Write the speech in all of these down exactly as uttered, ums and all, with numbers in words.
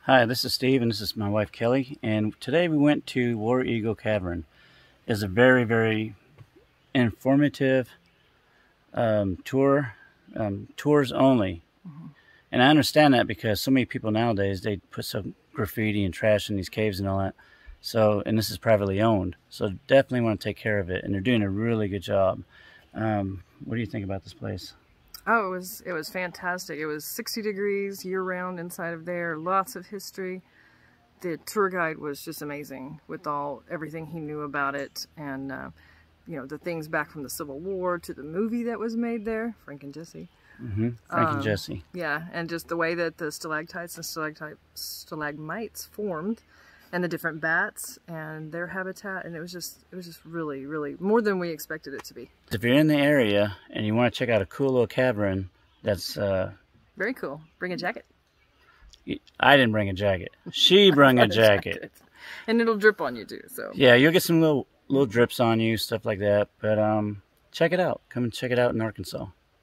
Hi, this is Steve, and this is my wife Kelly, and today we went to War Eagle Cavern. It's a very, very informative um, tour, um, tours only. Mm-hmm. And I understand that because so many people nowadays, they put some graffiti and trash in these caves and all that. So, and this is privately owned, so definitely want to take care of it, and they're doing a really good job. Um, what do you think about this place? Oh, it was it was fantastic. It was sixty degrees year-round inside of there. Lots of history. The tour guide was just amazing with all everything he knew about it, and uh, you know, the things back from the Civil War to the movie that was made there, Frank and Jesse. Mm-hmm. Frank um, and Jesse. Yeah, and just the way that the stalactites and stalactites, stalagmites formed, and the different bats and their habitat, and it was just it was just really, really more than we expected it to be. If you're in the area and you want to check out a cool little cavern, that's uh, very cool. Bring a jacket. I didn't bring a jacket. She brought a jacket. jacket, and it'll drip on you too. So yeah, you'll get some little little drips on you, stuff like that. But um, check it out. Come and check it out in Arkansas.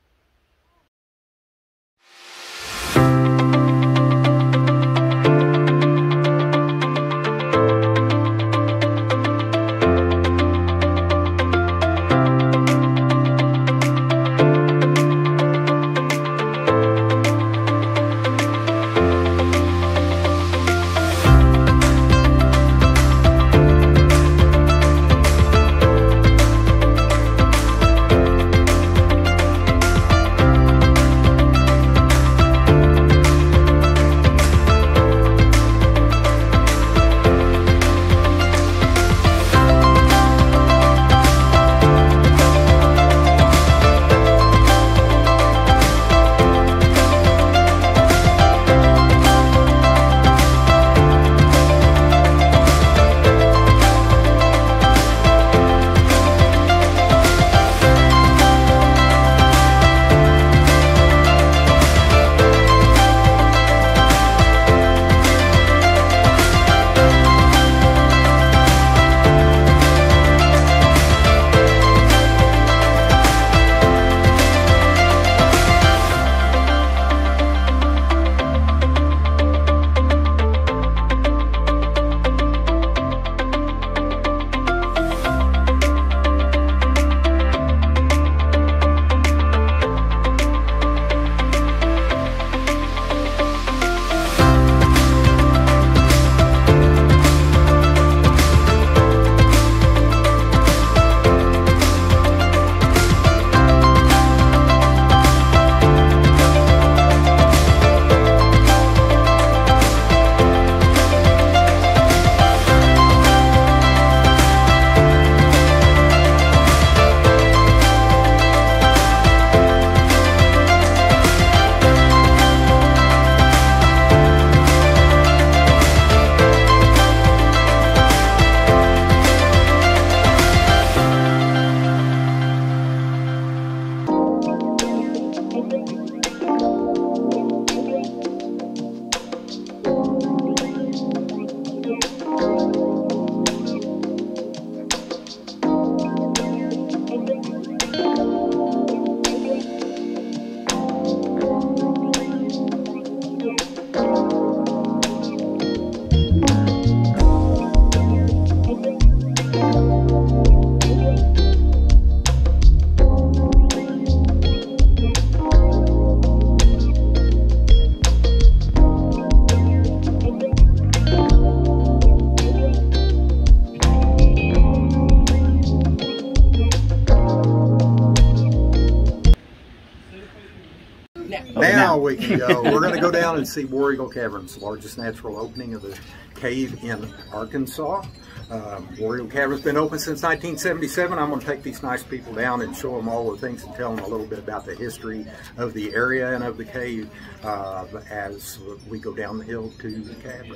Now we can go. We're going to go down and see War Eagle Caverns, the largest natural opening of the cave in Arkansas. Um, War Eagle Cavern's been open since nineteen seventy-seven. I'm going to take these nice people down and show them all the things and tell them a little bit about the history of the area and of the cave uh, as we go down the hill to the cavern.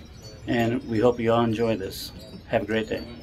And we hope you all enjoy this. Have a great day.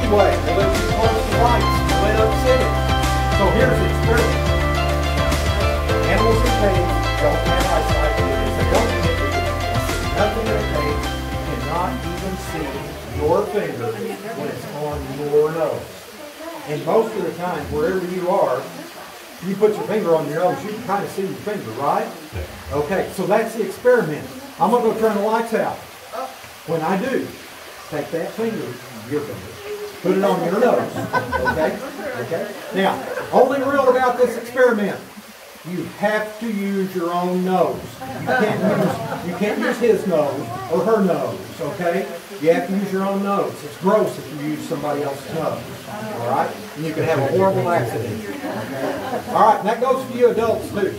way. They let you close the lights. They let up sitting. So here's the experiment. Animals in caves don't have eyesight. If they don't get nothing in a cave cannot even see your finger when it's on your nose. And most of the time, wherever you are, you put your finger on your nose, you can kind of see your finger, right? Okay, so that's the experiment. I'm going to go turn the lights out. When I do, take that finger, your finger, put it on your nose. Okay? Okay? Now, only rule about this experiment, you have to use your own nose. You can't use, you can't use his nose or her nose, okay? You have to use your own nose. It's gross if you use somebody else's nose, all right? And you can have a horrible accident. All right, and that goes for you adults, too.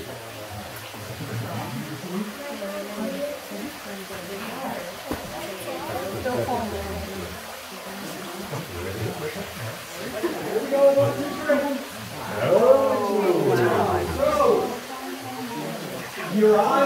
Here we go, one, two, three. Oh, so, your eyes